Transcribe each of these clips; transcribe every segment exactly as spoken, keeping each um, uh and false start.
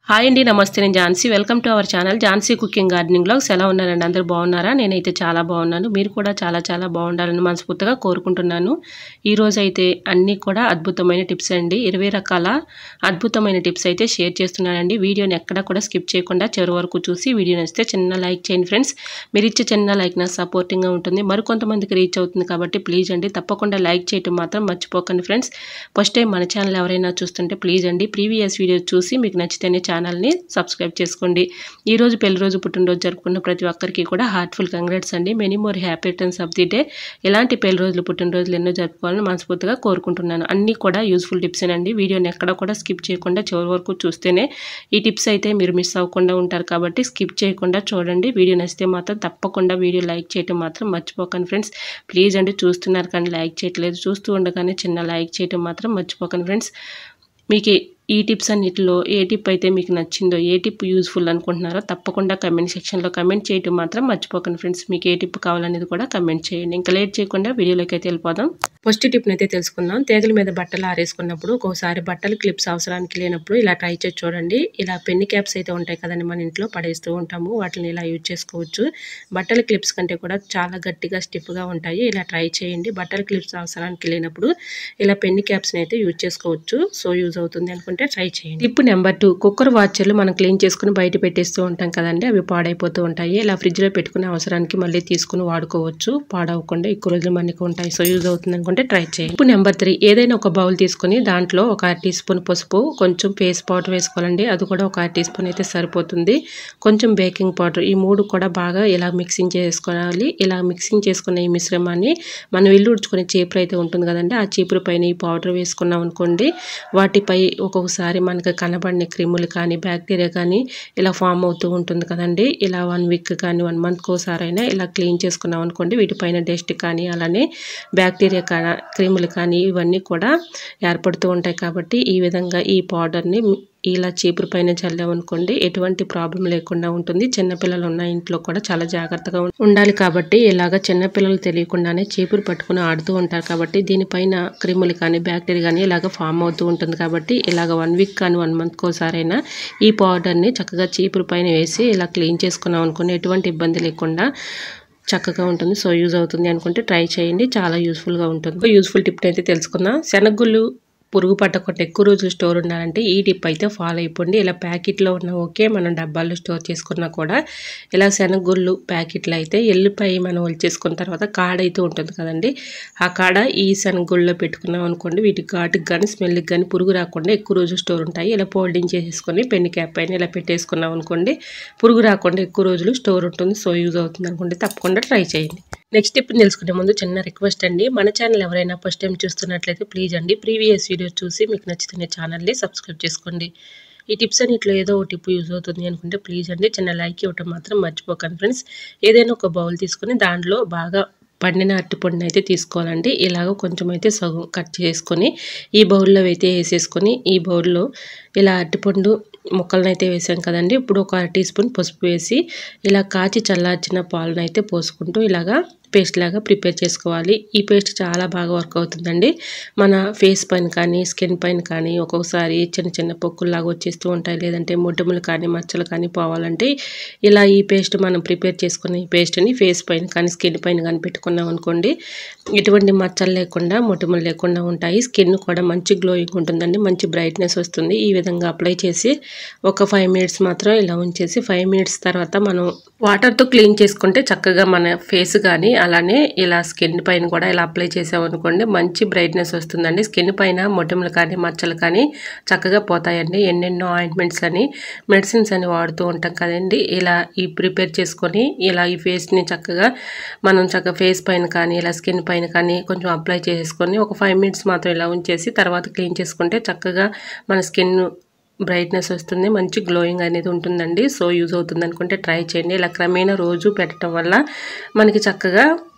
Hi అండి, నమస్తే. నేను Jhansi. Welcome to our channel Jhansi cooking gardening vlogs. ఎలా ఉన్నారండి? అందరూ బాగున్నారా? నేనైతే చాలా బాగున్నాను. మీరు కూడా చాలా చాలా బాగుండాలని మనస్ఫూర్తిగా కోరుకుంటున్నాను. ఈరోజు అయితే అన్నీ కూడా అద్భుతమైన టిప్స్ అండి. ఇరవై రకాల అద్భుతమైన టిప్స్ అయితే షేర్ చేస్తున్నానండి. వీడియోని ఎక్కడ కూడా స్కిప్ చేయకుండా చివరి వరకు చూసి వీడియో నచ్చితే చిన్న లైక్ చేయండి ఫ్రెండ్స్. మీరు ఇచ్చే చిన్న లైక్ నాకు సపోర్టింగ్గా ఉంటుంది, మరికొంతమందికి రీచ్ అవుతుంది కాబట్టి ప్లీజ్ అండి తప్పకుండా లైక్ చేయటం మాత్రం మర్చిపోకండి ఫ్రెండ్స్. ఫస్ట్ టైం మన ఛానల్ ఎవరైనా చూస్తుంటే ప్లీజ్ అండి ప్రీవియస్ వీడియోస్ చూసి మీకు నచ్చితేనే ఛానల్ని సబ్స్క్రైబ్ చేసుకోండి. ఈ రోజు పెళ్లి రోజు పుట్టినరోజు జరుపుకున్న ప్రతి ఒక్కరికి కూడా హార్ట్ఫుల్ కంగ్రాట్స్ అండి. Many more happy returns of the day. ఎలాంటి పెళ్లి రోజులు పుట్టినరోజులు ఎన్నో జరుపుకోవాలని మనస్ఫూర్తిగా కోరుకుంటున్నాను. అన్నీ కూడా యూస్ఫుల్ టిప్స్ అండి. వీడియోని ఎక్కడ కూడా స్కిప్ చేయకుండా చివరి వరకు చూస్తేనే ఈ టిప్స్ అయితే మీరు మిస్ అవ్వకుండా ఉంటారు కాబట్టి స్కిప్ చేయకుండా చూడండి. వీడియో నచ్చితే మాత్రం తప్పకుండా వీడియో లైక్ చేయడం మాత్రం మర్చిపోకండి ఫ్రెండ్స్. ప్లీజ్ అండి చూస్తున్నారు కానీ లైక్ చేయట్లేదు. చూస్తూ ఉండగానే చిన్న లైక్ చేయడం మాత్రం మర్చిపోకండి ఫ్రెండ్స్. మీకు ఈ టిప్స్ అన్నిటిలో ఏ టిప్ అయితే మీకు నచ్చిందో, ఏ టిప్ యూజ్ఫుల్ అనుకుంటున్నారో తప్పకుండా కమెంట్ సెక్షన్లో కమెంట్ చేయడం మాత్రం మర్చిపోకండి ఫ్రెండ్స్. మీకు ఏ టిప్ కావాలనేది కూడా కమెంట్ చేయండి. ఇంకా లేట్ చేయకుండా వీడియోలోకి అయితే వెళ్ళిపోదాం. ఫస్ట్ టిప్ని అయితే తెలుసుకుందాం. తీగల మీద బట్టలు ఆరేసుకున్నప్పుడు ఒక్కోసారి బట్టలు క్లిప్స్ అవసరానికి లేనప్పుడు ఇలా ట్రై చేసి చూడండి. ఇలా పెన్ని క్యాప్స్ అయితే ఉంటాయి కదండి, మన ఇంట్లో పడేస్తూ ఉంటాము, వాటిని ఇలా యూజ్ చేసుకోవచ్చు. బట్టల క్లిప్స్ కంటే కూడా చాలా గట్టిగా స్టిఫ్గా ఉంటాయి. ఇలా ట్రై చేయండి. బట్టల క్లిప్స్ అవసరానికి లేనప్పుడు ఇలా పెన్ని క్యాప్స్ని అయితే యూజ్ చేసుకోవచ్చు. సో యూజ్ అవుతుంది అనుకుంటే ట్రై చేయండి. టిప్ నెంబర్ టూ, కుక్కర్ వాచర్లు మనం క్లీన్ చేసుకుని బయట పెట్టేస్తూ ఉంటాం కదండి, అవి పాడైపోతూ ఉంటాయి. ఇలా ఫ్రిడ్జ్లో పెట్టుకునే అవసరానికి మళ్ళీ తీసుకుని వాడుకోవచ్చు, పాడవకుండా ఎక్కువ రోజులు మనకి ఉంటాయి. సో యూజ్ అవుతుంది అనుకుంటే ట్రై చేయండి. టిప్ నెంబర్ త్రీ, ఏదైనా ఒక బౌల్ తీసుకుని దాంట్లో ఒక టీ స్పూన్ పసుపు, కొంచెం ఫేస్ పౌడర్ వేసుకోవాలండి. అది కూడా ఒక టీ స్పూన్ అయితే సరిపోతుంది. కొంచెం బేకింగ్ పౌడర్, ఈ మూడు కూడా బాగా ఇలా మిక్సింగ్ చేసుకోవాలి. ఇలా మిక్సింగ్ చేసుకున్న ఈ మిశ్రమాన్ని మనం ఇల్లు ఉడుచుకునే చీపురు అయితే ఉంటుంది కదండి, ఆ చీపురు పైన ఈ పౌడర్ వేసుకున్నాం అనుకోండి, వాటిపై ఒక్కొక్కసారి మనకు కనబడిన క్రిములు కానీ బ్యాక్టీరియా కానీ ఇలా ఫామ్ అవుతూ ఉంటుంది కదండి. ఇలా వన్ వీక్ కానీ వన్ మంత్కి ఒకసారి అయినా ఇలా క్లీన్ చేసుకున్నాం అనుకోండి, వీటిపైన డస్ట్ కానీ అలానే బ్యాక్టీరియా కానీ క్రిములు కానీ ఇవన్నీ కూడా ఏర్పడుతూ ఉంటాయి. కాబట్టి ఈ విధంగా ఈ పౌడర్ని ఇలా చీపురు పైన చల్లామనుకోండి ఎటువంటి ప్రాబ్లం లేకుండా ఉంటుంది. చిన్నపిల్లలు ఉన్న ఇంట్లో కూడా చాలా జాగ్రత్తగా ఉండాలి. కాబట్టి ఇలాగ చిన్నపిల్లలు తెలియకుండానే చీపురు పట్టుకుని ఆడుతూ ఉంటారు కాబట్టి దీనిపైన క్రిములు కానీ బ్యాక్టీరియా కానీ ఇలాగ ఫామ్ అవుతూ ఉంటుంది. కాబట్టి ఇలాగ వన్ వీక్ కానీ వన్ మంత్కి ఒకసారైనా ఈ పౌడర్ని చక్కగా చీపురు పైన వేసి ఇలా క్లీన్ చేసుకున్నాం అనుకోండి ఎటువంటి ఇబ్బంది లేకుండా చక్కగా ఉంటుంది. సో యూజ్ అవుతుంది అనుకుంటే ట్రై చేయండి, చాలా యూస్ఫుల్గా ఉంటుంది. యూస్ఫుల్ టిప్ అయితే తెలుసుకుందాం. శనగగుళ్ళు పురుగు పట్టకుండా ఎక్కువ రోజులు స్టోర్ ఉండాలంటే ఈ టిప్ అయితే ఫాలో అయిపోండి. ఇలా ప్యాకెట్లో ఉన్న ఓకే, మనం డబ్బాల్లో స్టోర్ చేసుకున్నా కూడా ఇలా శనగగుళ్ళు ప్యాకెట్లు అయితే ఎల్లిపాయ మనం ఒలిచేసుకున్న తర్వాత కాడ అయితే ఉంటుంది కదండి, ఆ కాడ ఈ శనగగుళ్ళలో పెట్టుకున్నాం అనుకోండి వీటికి ఘాటుకి కానీ స్మెల్కి కానీ పురుగు రాకుండా ఎక్కువ రోజులు స్టోర్ ఉంటాయి. ఇలా ఫోల్డింగ్ చేసేసుకొని పెన్ని క్యాప్ పైన ఇలా పెట్టేసుకున్నాం అనుకోండి పురుగు రాకుండా ఎక్కువ రోజులు స్టోర్ ఉంటుంది. సో యూజ్ అవుతుంది అనుకుంటే తప్పకుండా ట్రై చేయండి. నెక్స్ట్ టిప్ తెలుసుకునే ముందు చిన్న రిక్వెస్ట్ అండి, మన ఛానల్ ఎవరైనా ఫస్ట్ టైం చూస్తున్నట్లయితే ప్లీజ్ అండి ప్రీవియస్ వీడియో చూసి మీకు నచ్చితే ఛానల్ని సబ్స్క్రైబ్ చేసుకోండి. ఈ టిప్స్ అన్నిట్లో ఏదో ఒక టిప్ యూజ్ అవుతుంది అనుకుంటే ప్లీజ్ అండి చిన్న లైక్ ఇవ్వటం మాత్రం మర్చిపోకండి ఫ్రెండ్స్. ఏదైనా ఒక బౌల్ తీసుకొని దాంట్లో బాగా పండిన అరటిపండుని అయితే తీసుకోవాలండి. ఇలాగ కొంచెం అయితే సగం కట్ చేసుకొని ఈ బౌల్లో అయితే వేసేసుకొని ఈ బౌల్లో ఇలా అరటిపండు ముక్కలను అయితే వేసాం కదండి, ఇప్పుడు ఒక టీ స్పూన్ పసుపు వేసి ఇలా కాచి చల్లార్చిన పాలను అయితే పోసుకుంటూ ఇలాగా పేస్ట్ లాగా ప్రిపేర్ చేసుకోవాలి. ఈ పేస్ట్ చాలా బాగా వర్క్ అవుతుందండి. మన ఫేస్ పైన కానీ స్కిన్ పైన కానీ ఒక్కొక్కసారి చిన్న చిన్న పొక్కుల్లాగా వచ్చేస్తూ ఉంటాయి, లేదంటే మొటిమలు కానీ మచ్చలు కానీ పోవాలంటే ఇలా ఈ పేస్ట్ మనం ప్రిపేర్ చేసుకున్న ఈ పేస్ట్ని ఫేస్ పైన కానీ స్కిన్ పైన కానీ పెట్టుకున్నాం అనుకోండి ఎటువంటి మచ్చలు లేకుండా మొటిమలు లేకుండా ఉంటాయి. స్కిన్ కూడా మంచి గ్లోయింగ్ ఉంటుందండి, మంచి బ్రైట్నెస్ వస్తుంది. ఈ విధంగా అప్లై చేసి ఒక ఫైవ్ మినిట్స్ మాత్రం ఇలా ఉంచేసి ఫైవ్ మినిట్స్ తర్వాత మనం వాటర్తో క్లీన్ చేసుకుంటే చక్కగా మన ఫేస్ కానీ అలానే ఇలా స్కిన్ పైన కూడా ఇలా అప్లై చేసామనుకోండి మంచి బ్రైట్నెస్ వస్తుందండి. స్కిన్ పైన మొటిమలు కానీ మచ్చలు కానీ చక్కగా పోతాయండి. ఎన్నెన్నో ఆయింట్మెంట్స్ అని మెడిసిన్స్ అని వాడుతూ ఉంటాం కదండి, ఇలా ఈ ప్రిపేర్ చేసుకొని ఇలా ఈ ఫేస్ని చక్కగా మనం చక్కగా ఫేస్ పైన కానీ ఇలా స్కిన్ పైన కానీ కొంచెం అప్లై చేసుకొని ఒక ఫైవ్ మినిట్స్ మాత్రం ఇలా ఉంచేసి తర్వాత క్లీన్ చేసుకుంటే చక్కగా మన స్కిన్ బ్రైట్నెస్ వస్తుంది, మంచి గ్లోయింగ్ అనేది ఉంటుందండి. సో యూజ్ అవుతుంది అనుకుంటే ట్రై చేయండి. ఇలా క్రమేణా రోజు పెట్టడం వల్ల మనకి చక్కగా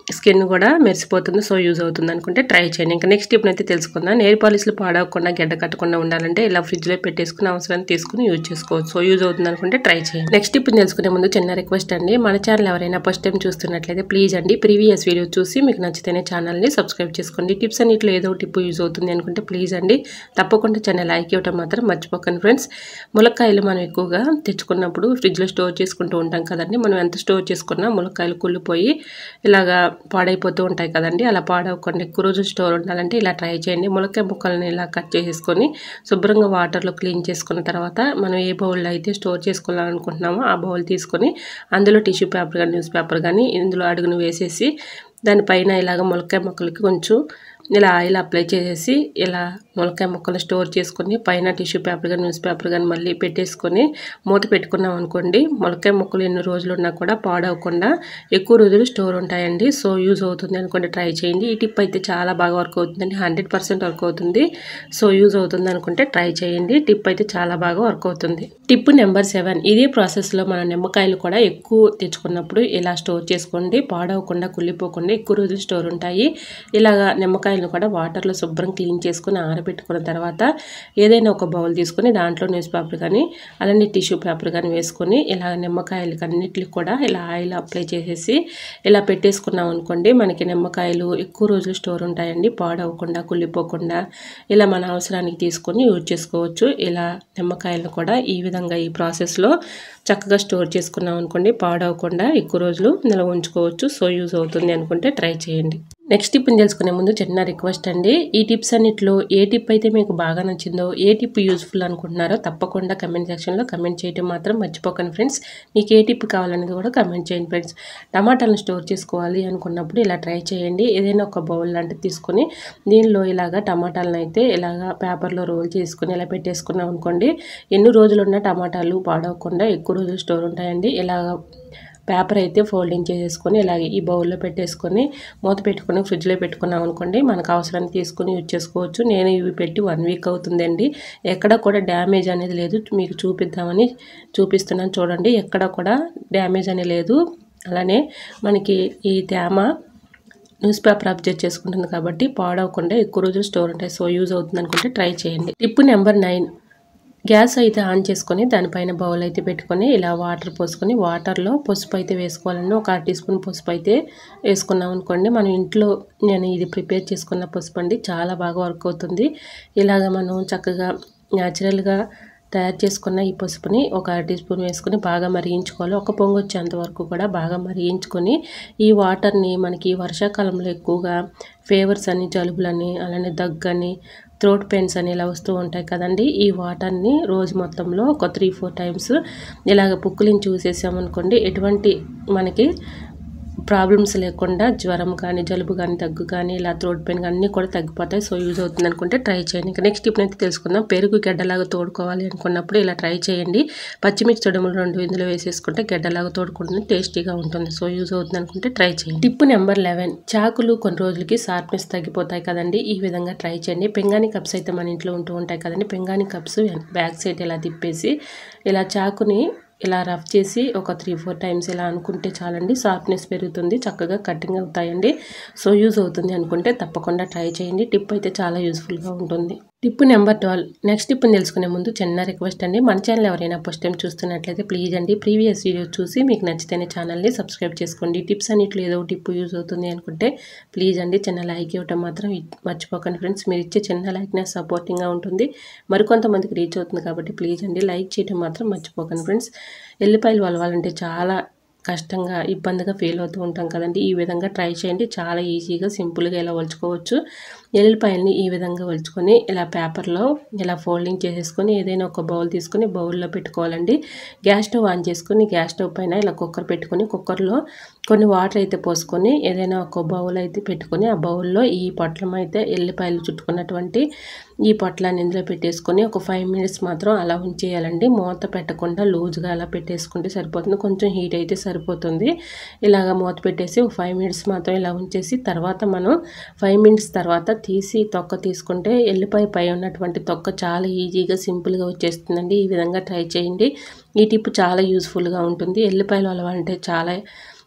స్కిన్ కూడా మెరిసిపోతుంది. సో యూజ్ అవుతుంది అనుకుంటే ట్రై చేయండి. ఇంకా నెక్స్ట్ టిప్ అయితే తెలుసుకుందాం. నెయిల్ పాలిష్లు పాడవకుండా గడ్డ కట్టకుండా ఉండాలంటే ఇలా ఫ్రిడ్జ్లో పెట్టేసుకుని అవసరాన్ని తీసుకుని యూజ్ చేసుకోవచ్చు. సో యూజ్ అవుతుంది అనుకుంటే ట్రై చేయండి. నెక్స్ట్ టిప్ తెలుసుకునే ముందు చిన్న రిక్వెస్ట్ అండి, మన ఛానల్ ఎవరైనా ఫస్ట్ టైం చూస్తున్నట్లయితే ప్లీజ్ అండి ప్రీవియస్ వీడియో చూసి మీకు నచ్చితేనే ఛానల్ని సబ్స్క్రైబ్ చేసుకోండి. టిప్స్ అన్నిట్లో ఏదో టిప్ యూజ్ అవుతుంది అనుకుంటే ప్లీజ్ అండి తప్పకుండా ఛానల్ లైక్ ఇవ్వడం మాత్రం మర్చిపోకండి ఫ్రెండ్స్. ములక్కాయలు మనం ఎక్కువగా తెచ్చుకున్నప్పుడు ఫ్రిడ్జ్లో స్టోర్ చేసుకుంటూ ఉంటాం కదండి. మనం ఎంత స్టోర్ చేసుకున్నా ములక్కాయలు కుళ్ళిపోయి ఇలాగా పాడైపోతూ ఉంటాయి కదండి. అలా పాడవకుండా ఎక్కువ రోజులు స్టోర్ ఉండాలంటే ఇలా ట్రై చేయండి. ములక్కాయ ముక్కల్ని ఇలా కట్ చేసేసుకొని శుభ్రంగా వాటర్లో క్లీన్ చేసుకున్న తర్వాత మనం ఏ బౌల్లో అయితే స్టోర్ చేసుకోవాలనుకుంటున్నామో ఆ బౌల్ తీసుకొని అందులో టిష్యూ పేపర్ కానీ న్యూస్ పేపర్ కానీ ఇందులో అడుగును వేసేసి దానిపైన ఇలాగ ములక్కాయ ముక్కలకి కొంచెం ఇలా ఆయిల్ అప్లై చేసేసి ఇలా ములక్కాయ ముక్కలు స్టోర్ చేసుకొని పైన టిష్యూ పేపర్ కానీ న్యూస్ పేపర్ కానీ మళ్ళీ పెట్టేసుకొని మూత పెట్టుకున్నాం అనుకోండి, ములక్కాయ ముక్కలు ఎన్ని రోజులు ఉన్నా కూడా పాడవకుండా ఎక్కువ రోజులు స్టోర్ ఉంటాయండి. సో యూజ్ అవుతుంది అనుకుంటే ట్రై చేయండి. ఈ టిప్ అయితే చాలా బాగా వర్క్ అవుతుందండి, హండ్రెడ్ పర్సెంట్ వర్క్ అవుతుంది. సో యూజ్ అవుతుంది అనుకుంటే ట్రై చేయండి. టిప్ అయితే చాలా బాగా వర్క్ అవుతుంది. టిప్ నెంబర్ సెవెన్, ఇదే ప్రాసెస్లో మన నిమ్మకాయలు కూడా ఎక్కువ తెచ్చుకున్నప్పుడు ఇలా స్టోర్ చేసుకోండి. పాడవకుండా కుళ్ళిపోకుండా ఎక్కువ రోజులు స్టోర్ ఉంటాయి. ఇలాగా నిమ్మకాయ కూడా వాటర్లో శుభ్రం క్లీన్ చేసుకుని ఆరబెట్టుకున్న తర్వాత ఏదైనా ఒక బౌల్ తీసుకొని దాంట్లో న్యూస్ పేపర్ కానీ అలానే టిష్యూ పేపర్ కానీ వేసుకొని ఇలా నిమ్మకాయలకి అన్నిటికి కూడా ఇలా ఆయిల్ అప్లై చేసేసి ఇలా పెట్టేసుకున్నాం అనుకోండి, మనకి నిమ్మకాయలు ఎక్కువ రోజులు స్టోర్ ఉంటాయండి. పాడవకుండా కుళ్ళిపోకుండా ఇలా మన అవసరానికి తీసుకొని యూజ్ చేసుకోవచ్చు. ఇలా నిమ్మకాయలను కూడా ఈ విధంగా ఈ ప్రాసెస్లో చక్కగా స్టోర్ చేసుకున్నాం అనుకోండి, పాడవకుండా ఎక్కువ రోజులు నిల్వ ఉంచుకోవచ్చు. సో యూజ్ అవుతుంది అనుకుంటే ట్రై చేయండి. నెక్స్ట్ టిప్ని తెలుసుకునే ముందు చిన్న రిక్వెస్ట్ అండి, ఈ టిప్స్ అన్నిట్లో ఏ టిప్ అయితే మీకు బాగా నచ్చిందో, ఏ టిప్ యూజ్ఫుల్ అనుకుంటున్నారో తప్పకుండా కమెంట్ సెక్షన్లో కమెంట్ చేయడం మాత్రం మర్చిపోకండి ఫ్రెండ్స్. మీకు ఏ టిప్ కావాలనేది కూడా కమెంట్ చేయండి ఫ్రెండ్స్. టమాటాలను స్టోర్ చేసుకోవాలి అనుకున్నప్పుడు ఇలా ట్రై చేయండి. ఏదైనా ఒక బౌల్ లాంటిది తీసుకొని దీనిలో ఇలాగా టమాటాలను అయితే ఇలాగా పేపర్లో రోల్ చేసుకుని ఇలా పెట్టేసుకున్నాం అనుకోండి, ఎన్ని రోజులు ఉన్న టమాటాలు పాడవకుండా ఎక్కువ రోజులు స్టోర్ ఉంటాయండి. ఇలాగ పేపర్ అయితే ఫోల్డింగ్ చేసేసుకొని ఇలాగే ఈ బౌల్లో పెట్టేసుకొని మూత పెట్టుకొని ఫ్రిడ్జ్లో పెట్టుకున్నాం అనుకోండి, మనకు అవసరాన్ని తీసుకొని యూజ్ చేసుకోవచ్చు. నేను ఇవి పెట్టి వన్ వీక్ అవుతుందండి, ఎక్కడ కూడా డ్యామేజ్ అనేది లేదు. మీకు చూపిద్దామని చూపిస్తున్నాను చూడండి, ఎక్కడ కూడా డ్యామేజ్ అనేది లేదు. అలానే మనకి ఈ తేమ న్యూస్ పేపర్ అబ్జర్వ్ చేసుకుంటుంది కాబట్టి పాడవకుండా ఎక్కువ రోజులు స్టోర్ ఉంటాయి. సో యూజ్ అవుతుంది అనుకుంటే ట్రై చేయండి. టిప్ నెంబర్ నైన్, గ్యాస్ అయితే ఆన్ చేసుకొని దానిపైన బౌల్ అయితే పెట్టుకొని ఇలా వాటర్ పోసుకొని వాటర్లో పసుపు అయితే వేసుకోవాలండి. ఒక అర టీ స్పూన్ పసుపు అయితే వేసుకున్నాం అనుకోండి, మనం ఇంట్లో నేను ఇది ప్రిపేర్ చేసుకున్న పసుపు అండి, చాలా బాగా వర్క్ అవుతుంది. ఇలాగ మనం చక్కగా న్యాచురల్గా తయారు చేసుకున్న ఈ పసుపుని ఒక అర టీ స్పూన్ వేసుకొని బాగా మరిగించుకోవాలి. ఒక పొంగు వచ్చేంత వరకు కూడా బాగా మరిగించుకొని ఈ వాటర్ని మనకి వర్షాకాలంలో ఎక్కువగా ఫీవర్స్ అని జలుబులని అలానే దగ్గని థ్రోట్ పెయిన్స్ అని ఇలా వస్తూ ఉంటాయి కదండి, ఈ వాటర్ని రోజు మొత్తంలో ఒక త్రీ ఫోర్ టైమ్స్ ఇలాగ పుక్కులిని చూసేసామనుకోండి, ఎటువంటి మనకి ప్రాబ్లమ్స్ లేకుండా జ్వరం కానీ జలుబు కానీ దగ్గు కానీ ఇలా థ్రోట్ పెయిన్ కానీ అన్నీ కూడా తగ్గిపోతాయి. సో యూజ్ అవుతుంది అనుకుంటే ట్రై చేయండి. ఇంకా నెక్స్ట్ టిప్ అయితే తెలుసుకుందాం. పెరుగు గడ్డలాగా తోడుకోవాలి అనుకున్నప్పుడు ఇలా ట్రై చేయండి. పచ్చిమిర్చి తొడుములు రెండు ఇందులో వేసేసుకుంటే గడ్డలాగా తోడుకుంటుంది, టేస్టీగా ఉంటుంది. సో యూజ్ అవుతుంది అనుకుంటే ట్రై చేయండి. టిప్ నెంబర్ లెవెన్, చాకులు కొన్ని రోజులకి షార్ప్నెస్ తగ్గిపోతాయి కదండి, ఈ విధంగా ట్రై చేయండి. పెంగాని కప్స్ అయితే మన ఇంట్లో ఉంటూ ఉంటాయి కదండి, పెంగాని కప్స్ బ్యాక్ సైడ్ ఇలా తిప్పేసి ఇలా చాకుని ఇలా రఫ్ చేసి ఒక త్రీ ఫోర్ టైమ్స్ ఇలా అనుకుంటే చాలండి, షార్ప్నెస్ పెరుగుతుంది, చక్కగా కటింగ్ అవుతాయండి. సో యూజ్ అవుతుంది అనుకుంటే తప్పకుండా ట్రై చేయండి. టిప్ అయితే చాలా యూస్ఫుల్గా ఉంటుంది. టిప్ నెంబర్ ట్వెల్వ్, నెక్స్ట్ టిప్ని తెలుసుకునే ముందు చిన్న రిక్వెస్ట్ అండి, మన ఛానల్ ఎవరైనా ఫస్ట్ టైం చూస్తున్నట్లయితే ప్లీజ్ అండి ప్రీవియస్ వీడియో చూసి మీకు నచ్చితేనే ఛానల్ని సబ్స్క్రైబ్ చేసుకోండి. టిప్స్ అన్నిట్లో ఏదో టిప్ యూజ్ అవుతుంది అనుకుంటే ప్లీజ్ అండి చిన్న లైక్ ఇవ్వటం మాత్రం మర్చిపోకండి ఫ్రెండ్స్. మీరు ఇచ్చే చిన్న లైక్ నాకు సపోర్టింగ్గా ఉంటుంది, మరికొంతమందికి రీచ్ అవుతుంది కాబట్టి ప్లీజ్ అండి లైక్ చేయడం మాత్రం మర్చిపోకండి ఫ్రెండ్స్. ఎల్లిపాయలు వలవాలంటే చాలా కష్టంగా ఇబ్బందిగా ఫీల్ అవుతూ ఉంటాం కదండి, ఈ విధంగా ట్రై చేయండి. చాలా ఈజీగా సింపుల్గా ఇలా వలుచుకోవచ్చు. ఎల్లిపాయల్ని ఈ విధంగా వలుచుకొని ఇలా పేపర్లో ఇలా ఫోల్డింగ్ చేసేసుకొని ఏదైనా ఒక బౌల్ తీసుకొని బౌల్లో పెట్టుకోవాలండి. గ్యాస్ స్టవ్ ఆన్ చేసుకొని గ్యాస్ స్టవ్ పైన ఇలా కుక్కర్ పెట్టుకొని కుక్కర్లో కొన్ని వాటర్ అయితే పోసుకొని ఏదైనా ఒక బౌల్ అయితే పెట్టుకొని ఆ బౌల్లో ఈ పొట్లం అయితే ఎల్లిపాయలు చుట్టుకున్నటువంటి ఈ పొట్లాన్ని ఇందులో పెట్టేసుకొని ఒక ఫైవ్ మినిట్స్ మాత్రం అలా ఉంచేయాలండి. మూత పెట్టకుండా లూజ్గా అలా పెట్టేసుకుంటే సరిపోతుంది, కొంచెం హీట్ అయితే సరిపోతుంది. ఇలాగ మూత పెట్టేసి ఒక ఫైవ్ మినిట్స్ మాత్రం ఇలా ఉంచేసి తర్వాత మనం ఫైవ్ మినిట్స్ తర్వాత తీసి తొక్క తీసుకుంటే ఎల్లిపాయ పై ఉన్నటువంటి తొక్క చాలా ఈజీగా సింపుల్గా వచ్చేస్తుందండి. ఈ విధంగా ట్రై చేయండి. ఈ టిప్ చాలా యూస్ఫుల్గా ఉంటుంది. ఎల్లిపాయలు అలవాలంటే చాలా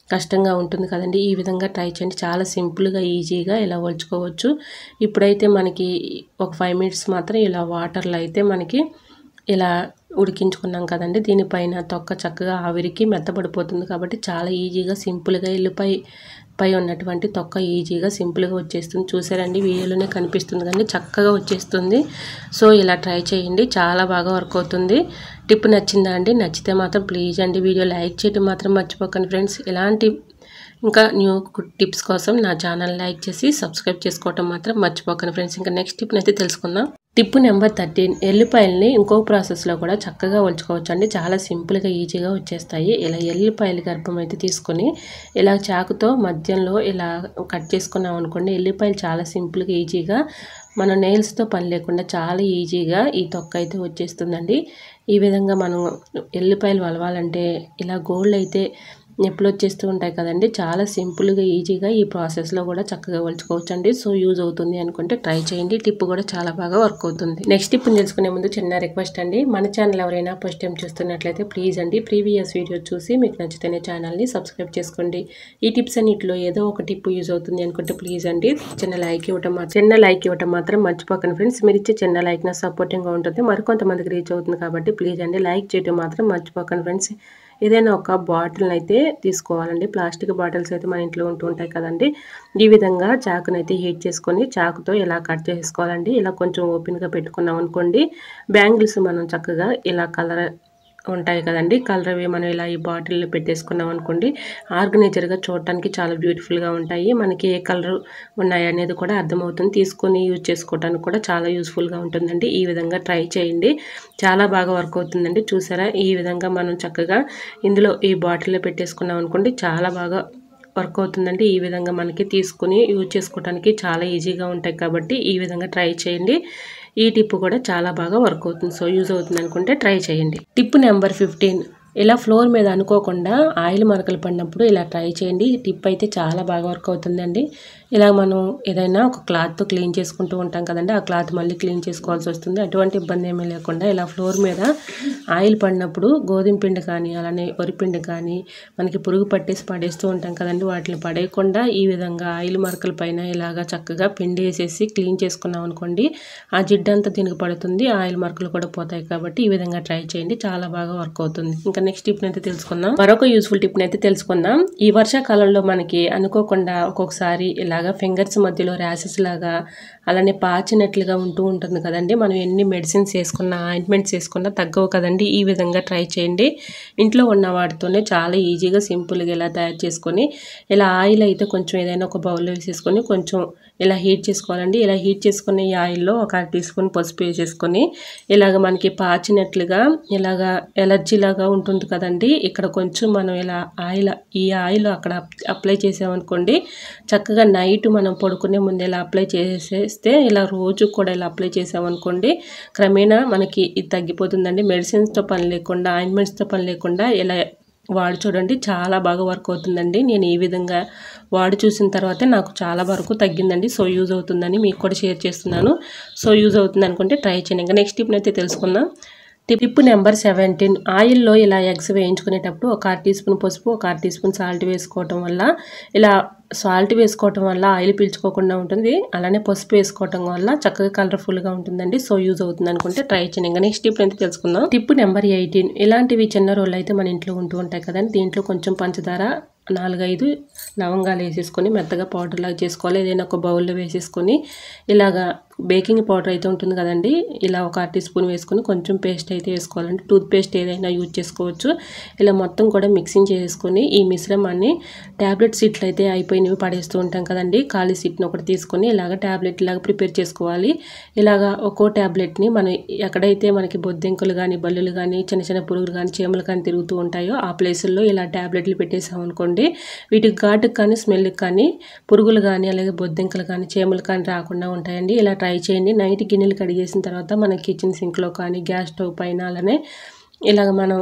కష్టంగా ఉంటుంది కదండి. ఈ విధంగా ట్రై చేయండి. చాలా సింపుల్గా ఈజీగా ఇలా ఒలుచుకోవచ్చు. ఇప్పుడైతే మనకి ఒక ఫైవ్ మినిట్స్ మాత్రం ఇలా వాటర్లో అయితే మనకి ఇలా ఉడికించుకున్నాం కదండి. దీనిపైన తొక్క చక్కగా ఆవిరికి మెత్తబడిపోతుంది కాబట్టి చాలా ఈజీగా సింపుల్గా ఎల్లిపాయ పై ఉన్నటువంటి తొక్క ఈజీగా సింపుల్గా వచ్చేస్తుంది. చూసారండి, వీడియోలోనే కనిపిస్తుంది కానీ చక్కగా వచ్చేస్తుంది. సో ఇలా ట్రై చేయండి, చాలా బాగా వర్క్ అవుతుంది. టిప్ నచ్చిందా అండి? నచ్చితే మాత్రం ప్లీజ్ అండి వీడియో లైక్ చేయడం మాత్రం మర్చిపోకండి ఫ్రెండ్స్. ఇలాంటి ఇంకా న్యూ టిప్స్ కోసం నా ఛానల్ లైక్ చేసి సబ్స్క్రైబ్ చేసుకోవటం మాత్రం మర్చిపోకండి ఫ్రెండ్స్. ఇంకా నెక్స్ట్ టిప్ని అయితే తెలుసుకుందాం. టిప్ నెంబర్ థర్టీన్, ఎల్లిపాయలని ఇంకో ప్రాసెస్లో కూడా చక్కగా ఒలుచుకోవచ్చు అండి. చాలా సింపుల్గా ఈజీగా వచ్చేస్తాయి. ఇలా ఎల్లిపాయల గర్భం అయితే తీసుకొని ఇలా చాకుతో మధ్యలో ఇలా కట్ చేసుకున్నాం అనుకోండి, ఎల్లిపాయలు చాలా సింపుల్గా ఈజీగా మన నెయిల్స్తో పని లేకుండా చాలా ఈజీగా ఈ తొక్క అయితే వచ్చేస్తుందండి. ఈ విధంగా మనం ఎల్లిపాయలు వలవాలంటే ఇలా గోల్డ్ అయితే నొప్పులు వచ్చేస్తూ ఉంటాయి కదండి. చాలా సింపుల్గా ఈజీగా ఈ ప్రాసెస్లో కూడా చక్కగా ఒలుచుకోవచ్చు అండి. సో యూజ్ అవుతుంది అనుకుంటే ట్రై చేయండి. టిప్ కూడా చాలా బాగా వర్క్ అవుతుంది. నెక్స్ట్ టిప్ తెలుసుకునే ముందు చిన్న రిక్వెస్ట్ అండి, మన ఛానల్ ఎవరైనా ఫస్ట్ టైం చూస్తున్నట్లయితే ప్లీజ్ అండి ప్రీవియస్ వీడియో చూసి మీకు నచ్చితేనే ఛానల్ని సబ్స్క్రైబ్ చేసుకోండి. ఈ టిప్స్ అన్నింటిలో ఏదో ఒక టిప్ యూజ్ అవుతుంది అనుకుంటే ప్లీజ్ అండి చిన్న లైక్ ఇవ్వటం మాత్రం చిన్న లైక్ ఇవ్వటం మాత్రం మర్చిపోకండి ఫ్రెండ్స్. మీరు ఇచ్చే చిన్న లైక్ నా సపోర్టింగ్గా ఉంటుంది, మరికొంతమందికి రీచ్ అవుతుంది కాబట్టి ప్లీజ్ అండి లైక్ చేయడం మాత్రం మర్చిపోకండి ఫ్రెండ్స్. ఏదైనా ఒక బాటిల్ని అయితే తీసుకోవాలండి. ప్లాస్టిక్ బాటిల్స్ అయితే మన ఇంట్లో ఉంటూ ఉంటాయి కదండి. ఈ విధంగా చాకునైతే హీట్ చేసుకొని చాకుతో ఇలా కట్ చేసుకోవాలండి. ఇలా కొంచెం ఓపెన్గా పెట్టుకున్నాం అనుకోండి, బ్యాంగిల్స్ మనం చక్కగా ఇలా కలర్ ఉంటాయి కదండి, కలర్ అవి మనం ఇలా ఈ బాటిల్లో పెట్టేసుకున్నాం అనుకోండి, ఆర్గనైజర్గా చూడటానికి చాలా బ్యూటిఫుల్గా ఉంటాయి. మనకి ఏ కలర్ ఉన్నాయి అనేది కూడా అర్థమవుతుంది. తీసుకొని యూజ్ చేసుకోవడానికి కూడా చాలా యూస్ఫుల్గా ఉంటుందండి. ఈ విధంగా ట్రై చేయండి, చాలా బాగా వర్క్ అవుతుందండి. చూసారా, ఈ విధంగా మనం చక్కగా ఇందులో ఈ బాటిల్లో పెట్టేసుకున్నాం అనుకోండి, చాలా బాగా వర్క్ అవుతుందండి. ఈ విధంగా మనకి తీసుకుని యూజ్ చేసుకోవడానికి చాలా ఈజీగా ఉంటాయి కాబట్టి ఈ విధంగా ట్రై చేయండి. ఈ టిప్ కూడా చాలా బాగా వర్క్ అవుతుంది. సో యూజ్ అవుతుంది అనుకుంటే ట్రై చేయండి. టిప్ నెంబర్ ఫిఫ్టీన్, ఇలా ఫ్లోర్ మీద అనుకోకుండా ఆయిల్ మరకలు పడినప్పుడు ఇలా ట్రై చేయండి. ఈ టిప్ అయితే చాలా బాగా వర్క్ అవుతుందండి. ఇలా మనం ఏదైనా ఒక క్లాత్తో క్లీన్ చేసుకుంటూ ఉంటాం కదండి, ఆ క్లాత్ మళ్ళీ క్లీన్ చేసుకోవాల్సి వస్తుంది. అటువంటి ఇబ్బంది ఏమీ లేకుండా ఇలా ఫ్లోర్ మీద ఆయిల్ పడినప్పుడు గోధుమ పిండి కానీ అలానే వరిపిండి కానీ మనకి పురుగు పట్టేసి పడేస్తూ ఉంటాం కదండి, వాటిని పడేయకుండా ఈ విధంగా ఆయిల్ మరకల పైన ఇలాగా చక్కగా పిండి వేసేసి క్లీన్ చేసుకున్నాం అనుకోండి, ఆ జిడ్డంతా దీనికి పడుతుంది, ఆయిల్ మరకలు కూడా పోతాయి. కాబట్టి ఈ విధంగా ట్రై చేయండి, చాలా బాగా వర్క్ అవుతుంది. ఇంకా నెక్స్ట్ టిప్ అయితే తెలుసుకుందాం. మరొక యూస్ఫుల్ టిప్ అయితే తెలుసుకుందాం. ఈ వర్షాకాలంలో మనకి అనుకోకుండా ఒక్కొక్కసారి ఇలాగా ఫింగర్స్ మధ్యలో ర్యాషెస్ లాగా అలానే పాచినట్లుగా ఉంటూ ఉంటుంది కదండి. మనం ఎన్ని మెడిసిన్స్ వేసుకున్నా ఆయింట్మెంట్స్ వేసుకున్నా తగ్గవు కదండి. ఈ విధంగా ట్రై చేయండి. ఇంట్లో ఉన్న వాటితోనే చాలా ఈజీగా సింపుల్గా ఇలా తయారు చేసుకొని ఇలా ఆయిల్ అయితే కొంచెం ఏదైనా ఒక బౌల్లో వేసేసుకొని కొంచెం ఇలా హీట్ చేసుకోవాలండి. ఇలా హీట్ చేసుకుని ఈ ఆయిల్లో ఒక టీ స్పూన్ పసుపు వేసేసుకొని ఇలాగ మనకి పాచినట్లుగా ఇలాగ ఎలర్జీ లాగా ఉంటుంది కదండి, ఇక్కడ కొంచెం మనం ఇలా ఆయిల్ ఈ ఆయిల్ అక్కడ అప్లై చేసామనుకోండి, చక్కగా నైట్ మనం పడుకునే ముందు ఇలా అప్లై చేసేస్తే ఇలా రోజు కూడా ఇలా అప్లై చేసామనుకోండి, క్రమేణా మనకి ఇది తగ్గిపోతుందండి. మెడిసిన్స్తో పని లేకుండా ఆయింట్మెంట్స్తో పని లేకుండా ఇలా వాడి చూడండి, చాలా బాగా వర్క్ అవుతుందండి. నేను ఈ విధంగా వాడి చూసిన తర్వాతే నాకు చాలా వరకు తగ్గిందండి. సో యూజ్ అవుతుందని మీకు కూడా షేర్ చేస్తున్నాను. సో యూజ్ అవుతుంది అనుకుంటే ట్రై చేయండి. ఇంకా నెక్స్ట్ టిప్ అయితే తెలుసుకుందాం. టిప్ నెంబర్ సెవెంటీన్, ఆయిల్లో ఇలా ఎగ్స్ వేయించుకునేటప్పుడు ఒక టీ స్పూన్ పసుపు ఒక టీ స్పూన్ సాల్ట్ వేసుకోవటం వల్ల ఇలా సాల్ట్ వేసుకోవటం వల్ల ఆయిల్ పీల్చుకోకుండా ఉంటుంది, అలానే పసుపు వేసుకోవటం వల్ల చక్కగా కలర్ఫుల్గా ఉంటుందండి. సో యూజ్ అవుతుంది అనుకుంటే ట్రై చేయండి. ఇంకా నెక్స్ట్ టిప్ అయితే తెలుసుకుందాం. టిప్ నెంబర్ ఎయిటీన్, ఇలాంటివి చిన్న రోళ్ళు అయితే మన ఇంట్లో ఉంటూ ఉంటాయి కదండి, దీంట్లో కొంచెం పంచదార నాలుగైదు లవంగాలు వేసేసుకొని మెత్తగా పౌడర్ లాగా చేసుకోవాలి. ఏదైనా ఒక బౌల్లో వేసేసుకొని ఇలాగా బేకింగ్ పౌడర్ అయితే ఉంటుంది కదండి, ఇలా ఒక టీ స్పూన్ వేసుకొని కొంచెం పేస్ట్ అయితే వేసుకోవాలండి. టూత్ పేస్ట్ ఏదైనా యూజ్ చేసుకోవచ్చు. ఇలా మొత్తం కూడా మిక్సింగ్ చేసుకొని ఈ మిశ్రమాన్ని ట్యాబ్లెట్ సీట్లు అయితే అయిపోయినవి పడేస్తూ ఉంటాం కదండి, ఖాళీ సీట్ని ఒకటి తీసుకొని ఇలాగ ట్యాబ్లెట్ లాగా ప్రిపేర్ చేసుకోవాలి. ఇలాగా ఒక్కో ట్యాబ్లెట్ని మనం ఎక్కడైతే మనకి బొద్దింకలు కానీ బల్లులు కానీ చిన్న చిన్న పురుగులు కానీ చీమలు కానీ తిరుగుతూ ఉంటాయో ఆ ప్లేసుల్లో ఇలా ట్యాబ్లెట్లు పెట్టేసామనుకోండి, వీటికి ఘాటుకు కానీ స్మెల్కి కానీ పురుగులు కానీ అలాగే బొద్దింకలు కానీ చీమలు కానీ రాకుండా ఉంటాయండి. ఇలా ట్రై చేయండి. నైట్ గిన్నెలు కడిగేసిన తర్వాత మన కిచెన్ సింక్లో కానీ గ్యాస్ స్టవ్ పైన అలానే ఇలాగ మనం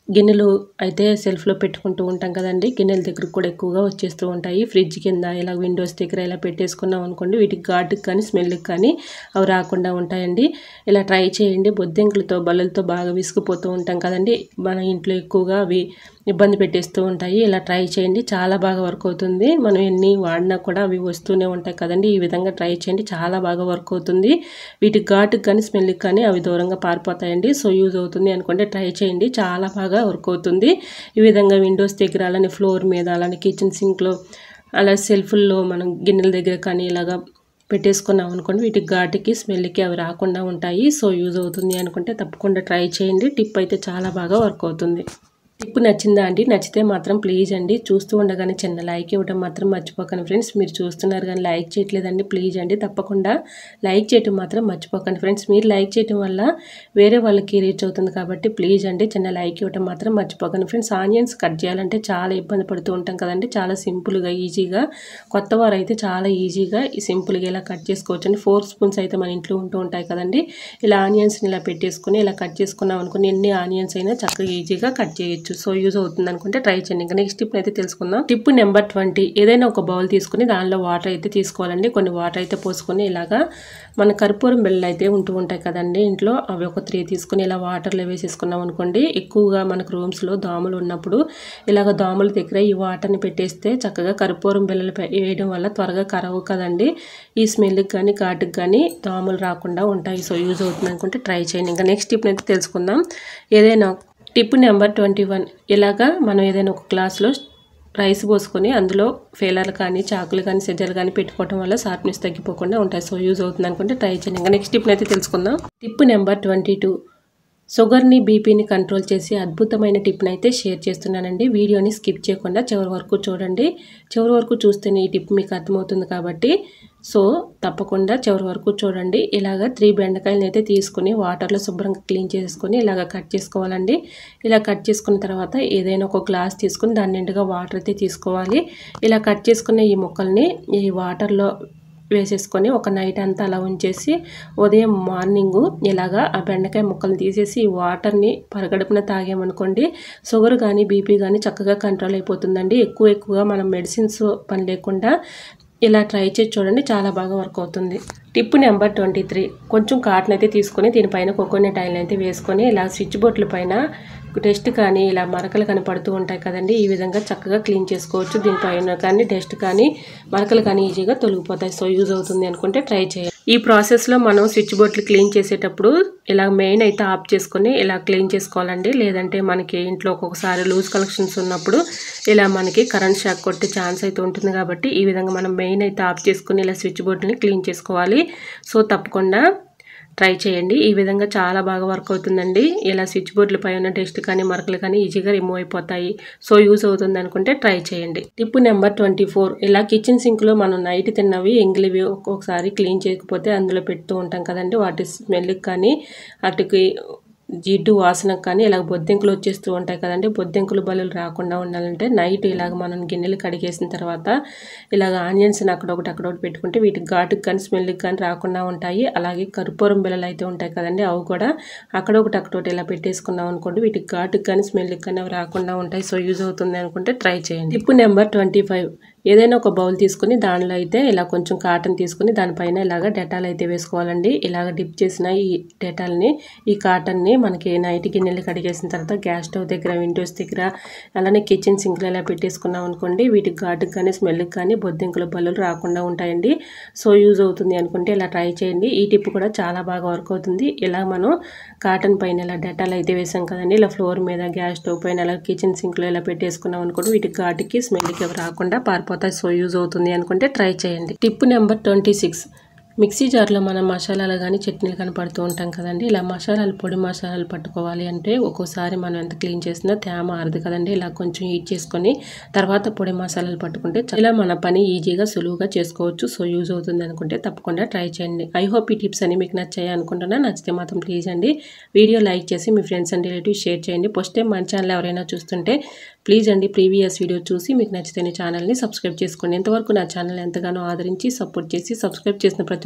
గిన్నెలు అయితే సెల్ఫ్లో పెట్టుకుంటూ ఉంటాం కదండి, గిన్నెల దగ్గర కూడా ఎక్కువగా వచ్చేస్తూ ఉంటాయి. ఫ్రిడ్జ్ కింద ఇలా విండోస్ దగ్గర ఇలా పెట్టేసుకున్నాం అనుకోండి, వీటికి ఘాటుకి కానీ స్మెల్కి కానీ అవి రాకుండా ఉంటాయండి. ఇలా ట్రై చేయండి. బొద్దింకలతో బల్లలతో బాగా విసిగిపోతూ ఉంటాం కదండి, మన ఇంట్లో ఎక్కువగా అవి ఇబ్బంది పెట్టేస్తూ ఉంటాయి. ఇలా ట్రై చేయండి, చాలా బాగా వర్క్ అవుతుంది. మనం ఎన్ని వాడినా కూడా అవి వస్తూనే ఉంటాయి కదండి. ఈ విధంగా ట్రై చేయండి, చాలా బాగా వర్క్ అవుతుంది. వీటికి ఘాటుకి కానీ స్మెల్కి కానీ అవి దూరంగా పారిపోతాయండి. సో యూజ్ అవుతుంది అనుకుంటే ట్రై చేయండి, చాలా బాగా వర్క్ అవుతుంది. ఈ విధంగా విండోస్ దగ్గర, అలానే ఫ్లోర్ మీద, అలానే కిచెన్ సింక్లో, అలా సెల్ఫ్ల్లో మనం గిన్నెల దగ్గర కానీ ఇలాగా పెట్టేసుకున్నాం అనుకోండి, వీటికి ఘాటుకి స్మెల్కి అవి రాకుండా ఉంటాయి. సో యూజ్ అవుతుంది అనుకుంటే తప్పకుండా ట్రై చేయండి. టిప్ అయితే చాలా బాగా వర్క్ అవుతుంది. టిప్ నచ్చిందా అండి? నచ్చితే మాత్రం ప్లీజ్ అండి చూస్తూ ఉండగానే చిన్న లైక్ ఇవ్వడం మాత్రం మర్చిపోకండి ఫ్రెండ్స్. మీరు చూస్తున్నారు కానీ లైక్ చేయట్లేదండి, ప్లీజ్ అండి తప్పకుండా లైక్ చేయడం మాత్రం మర్చిపోకండి ఫ్రెండ్స్. మీరు లైక్ చేయడం వల్ల వేరే వాళ్ళకి రీచ్ అవుతుంది కాబట్టి ప్లీజ్ అండి చిన్న లైక్ ఇవ్వడం మాత్రం మర్చిపోకండి ఫ్రెండ్స్. ఆనియన్స్ కట్ చేయాలంటే చాలా ఇబ్బంది పడుతూ ఉంటాం కదండి, చాలా సింపుల్గా ఈజీగా, కొత్త వారు అయితే చాలా ఈజీగా సింపుల్గా ఇలా కట్ చేసుకోవచ్చు అండి. ఫోర్ స్పూన్స్ అయితే మన ఇంట్లో ఉంటూ ఉంటాయి కదండి, ఇలా ఆనియన్స్ని ఇలా పెట్టేసుకుని ఇలా కట్ చేసుకున్నాం అనుకుని ఎన్ని ఆనియన్స్ అయినా చక్కగా ఈజీగా కట్ చేయొచ్చు. సో యూజ్ అవుతుంది అనుకుంటే ట్రై చేయండి. ఇంకా నెక్స్ట్ టిప్ అయితే తెలుసుకుందాం. టిప్ నెంబర్ ట్వంటీ, ఏదైనా ఒక బౌల్ తీసుకుని దానిలో వాటర్ అయితే తీసుకోవాలండి. కొన్ని వాటర్ అయితే పోసుకొని ఇలాగా మన కర్పూరం బిళ్ళలు అయితే ఉంటూ ఉంటాయి కదండి ఇంట్లో, అవి ఒక త్రీ తీసుకుని ఇలా వాటర్లో వేసేసుకున్నాం అనుకోండి, ఎక్కువగా మనకు రూమ్స్లో దోమలు ఉన్నప్పుడు ఇలాగ దోమల దగ్గర ఈ వాటర్ని పెట్టేస్తే చక్కగా కర్పూరం బిళ్ళలు వేయడం వల్ల త్వరగా కరవు కదండి, ఈ స్మెల్కి కానీ ఘాటుకి కానీ దోమలు రాకుండా ఉంటాయి. సో యూజ్ అవుతుంది అనుకుంటే ట్రై చేయండి. ఇంకా నెక్స్ట్ టిప్ అయితే తెలుసుకుందాం. ఏదైనా టిప్ నెంబర్ ట్వంటీ వన్, ఇలాగా మనం ఏదైనా ఒక గ్లాస్లో రైస్ పోసుకొని అందులో ఫేలర్లు కానీ చాకులు కానీ సెజ్జలు కానీ పెట్టుకోవడం వల్ల షార్ప్నెస్ తగ్గిపోకుండా ఉంటాయి. సో యూజ్ అవుతుంది అనుకుంటే ట్రై చేయండి. ఇంకా నెక్స్ట్ టిప్ అయితే తెలుసుకుందాం. టిప్ నెంబర్ ట్వంటీ టూ, షుగర్ని బీపీని కంట్రోల్ చేసి అద్భుతమైన టిప్ని అయితే షేర్ చేస్తున్నానండి. వీడియోని స్కిప్ చేయకుండా చివరి వరకు చూడండి. చివరి వరకు చూస్తేనే ఈ టిప్ మీకు అర్థమవుతుంది కాబట్టి సో తప్పకుండా చివరి వరకు చూడండి. ఇలాగ త్రీ బెండకాయలను అయితే తీసుకుని వాటర్లో శుభ్రంగా క్లీన్ చేసుకొని ఇలాగ కట్ చేసుకోవాలండి. ఇలా కట్ చేసుకున్న తర్వాత ఏదైనా ఒక గ్లాస్ తీసుకుని దాని నిండుగా వాటర్ అయితే తీసుకోవాలి. ఇలా కట్ చేసుకున్న ఈ ముక్కల్ని ఈ వాటర్లో వేసేసుకొని ఒక నైట్ అంతా అలా ఉంచేసి ఉదయం మార్నింగు ఇలాగా ఆ బెండకాయ ముక్కలు తీసేసి ఈ వాటర్ని పరగడుపున తాగామనుకోండి, షుగర్ కానీ బీపీ కానీ చక్కగా కంట్రోల్ అయిపోతుందండి. ఎక్కువ ఎక్కువగా మనం మెడిసిన్స్ పని లేకుండా ఇలా ట్రై చేసి చూడండి, చాలా బాగా వర్క్ అవుతుంది. టిప్ నెంబర్ ట్వంటీ త్రీ, కొంచెం కాటన్ అయితే తీసుకొని దీనిపైన కోకోనట్ ఆయిల్ అయితే వేసుకొని ఇలా స్విచ్ బోర్డుల పైన డస్ట్ కానీ ఇలా మరకలు కానీ పడుతూ ఉంటాయి కదండి, ఈ విధంగా చక్కగా క్లీన్ చేసుకోవచ్చు. దీనిపైన కానీ డస్ట్ కానీ మరకలు కానీ ఈజీగా తొలగిపోతాయి. సో యూజ్ అవుతుంది అనుకుంటే ట్రై చేయండి. ఈ ప్రాసెస్లో మనం స్విచ్ బోర్డులు క్లీన్ చేసేటప్పుడు ఇలా మెయిన్ అయితే ఆఫ్ చేసుకొని ఇలా క్లీన్ చేసుకోవాలండి. లేదంటే మనకి ఇంట్లో ఒక్కొక్కసారి లూజ్ కలెక్షన్స్ ఉన్నప్పుడు ఇలా మనకి కరెంట్ షాక్ కొట్టే ఛాన్స్ అయితే ఉంటుంది కాబట్టి ఈ విధంగా మనం మెయిన్ అయితే ఆఫ్ చేసుకుని ఇలా స్విచ్ బోర్డుని క్లీన్ చేసుకోవాలి. సో తప్పకుండా ట్రై చేయండి, ఈ విధంగా చాలా బాగా వర్క్ అవుతుందండి. ఇలా స్విచ్ బోర్డుల పైన డస్ట్ కానీ మరకలు కానీ ఈజీగా రిమూవ్ అయిపోతాయి. సో యూజ్ అవుతుంది అనుకుంటే ట్రై చేయండి. టిప్ నెంబర్ ట్వంటీ ఫోర్, ఇలా కిచెన్ సింక్లో మనం నైట్ తిన్నవి ఎంగిలివి ఒక్కొక్కసారి క్లీన్ చేయకపోతే అందులో పెడుతూ ఉంటాం కదండి, వాటి స్మెల్కి కానీ వాటికి జిడ్డు వాసనకు కానీ ఇలాగ బొద్దింకలు వచ్చేస్తూ ఉంటాయి కదండి. బొద్దింకలు బలులు రాకుండా ఉండాలంటే నైట్ ఇలాగ మనం గిన్నెలు కడిగేసిన తర్వాత ఇలాగ ఆనియన్స్ని అక్కడొకటి అక్కడొకటి పెట్టుకుంటే వీటికి ఘాటుకి కానీ స్మెల్కి కానీ రాకుండా ఉంటాయి. అలాగే కర్పూరం బిళ్ళలు అయితే ఉంటాయి కదండి, అవి కూడా అక్కడొకటి అక్కడొకటి ఇలా పెట్టేసుకున్నాం అనుకోండి, వీటికి ఘాటుకి కానీ స్మెల్కి కానీ అవి రాకుండా ఉంటాయి. సో యూజ్ అవుతుంది అనుకుంటే ట్రై చేయండి. టిప్ నెంబర్ ట్వంటీ ఫైవ్, ఏదైనా ఒక బౌల్ తీసుకుని దానిలో అయితే ఇలా కొంచెం కాటన్ తీసుకుని దానిపైన ఇలాగ డెటాల్ అయితే వేసుకోవాలండి. ఇలాగ డిప్ చేసిన ఈ డెటాల్ని ఈ కాటన్ని మనకి నైట్ గిన్నెలు కడిగేసిన తర్వాత గ్యాస్ స్టవ్ దగ్గర, విండోస్ దగ్గర, అలానే కిచెన్ సింక్లో ఇలా పెట్టేసుకున్నాం అనుకోండి, వీటికి ఘాటుకి కానీ స్మెల్కి కానీ బొద్దింకలు బల్లులు రాకుండా ఉంటాయండి. సో యూజ్ అవుతుంది అనుకుంటే ఇలా ట్రై చేయండి. ఈ టిప్ కూడా చాలా బాగా వర్క్ అవుతుంది. ఇలా మనం కాటన్ పైన ఇలా డెటాల్ అయితే వేసాం కదండి, ఇలా ఫ్లోర్ మీద గ్యాస్ స్టవ్ పైన ఇలా కిచెన్ సింక్లో ఇలా పెట్టేసుకున్నాం అనుకోండి, వీటికి ఘాటుకి స్మెల్కి అవి రాకుండా పారిపోతాయి. సో యూజ్ అవుతుంది అనుకుంటే ట్రై చేయండి. Tip number twenty six, mixie జార్లో మనం మసాలాలు కానీ చట్నీలు కానీ పడుతూ ఉంటాం కదండి, ఇలా మసాలాలు పొడి మసాలాలు పట్టుకోవాలి అంటే ఒక్కోసారి మనం ఎంత క్లీన్ చేసినా తేమ ఆరదు కదండి, ఇలా కొంచెం హీట్ చేసుకొని తర్వాత పొడి మసాలాలు పట్టుకుంటే ఇలా మన పని ఈజీగా సులువుగా చేసుకోవచ్చు. సో యూజ్ అవుతుంది అనుకుంటే తప్పకుండా ట్రై చేయండి. ఐ హోప్ ఈ టిప్స్ అని మీకు నచ్చాయి అనుకుంటున్నా. నచ్చితే మాత్రం ప్లీజ్ అండి వీడియో లైక్ చేసి మీ ఫ్రెండ్స్ అండ్ రిలేటివ్స్ షేర్ చేయండి. ఫస్ట్ టైం మన ఛానల్ ఎవరైనా చూస్తుంటే ప్లీజ్ అండి ప్రీవియస్ వీడియో చూసి మీకు నచ్చితే ఛానల్ని సబ్స్క్రైబ్ చేసుకోండి. ఇంతవరకు నా ఛానల్ ఎంతగానో ఆదరించి సపోర్ట్ చేసి సబ్స్క్రైబ్ చేసిన ప్రతి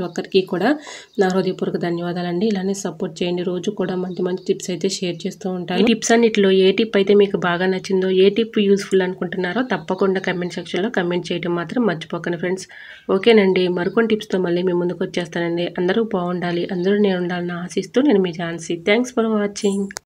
ఒక్కరికి కూడా నా హృదయపూర్వక ధన్యవాదాలండి. ఇలానే సపోర్ట్ చేయండి. రోజు కూడా మంచి మంచి టిప్స్ అయితే షేర్ చేస్తూ ఉంటాను. ఈ టిప్స్ అన్నిటిలో ఏ టిప్ అయితే మీకు బాగా నచ్చిందో, ఏ టిప్ యూస్ఫుల్ అనుకుంటున్నారో తప్పకుండా కమెంట్ సెక్షన్లో కమెంట్ చేయడం మాత్రం మర్చిపోకండి ఫ్రెండ్స్. ఓకేనండి, మరికొన్ని టిప్స్తో మళ్ళీ మీ ముందుకు వచ్చేస్తానండి. అందరూ బాగుండాలి, అందరూ నేను ఉండాలని ఆశిస్తూ నేను మీ ఝాన్సీ. Thanks for watching.